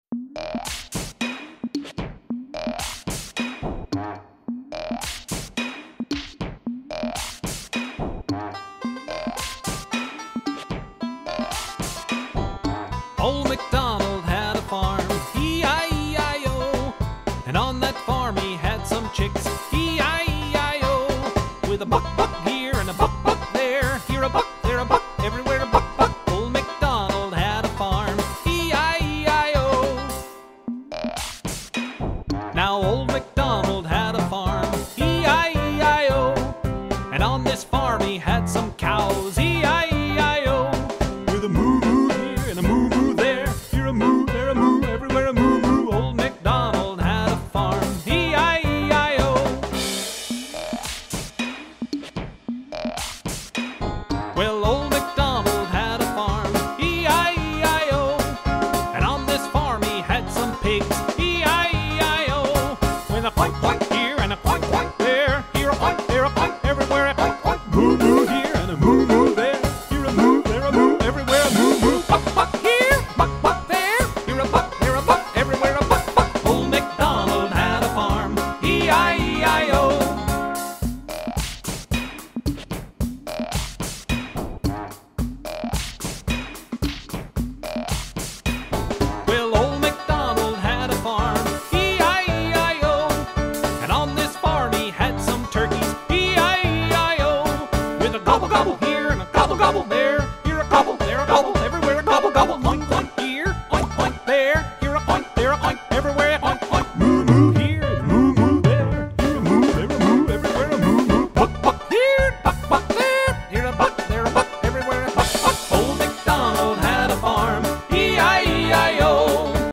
Old MacDonald had a farm, E-I-E-I-O, and on that farm he had some chicks, E-I-E-I-O, with a buck here and a buck there, here a buck, there a buck, everywhere a buck. Old MacDonald had a farm, E-I-E-I-O. Now old MacDonald had a farm, E-I-E-I-O, and on this farm he had some cows, E-I-E-I-O, with a moo-moo here and a moo-moo there, here a moo, there a moo, everywhere a moo.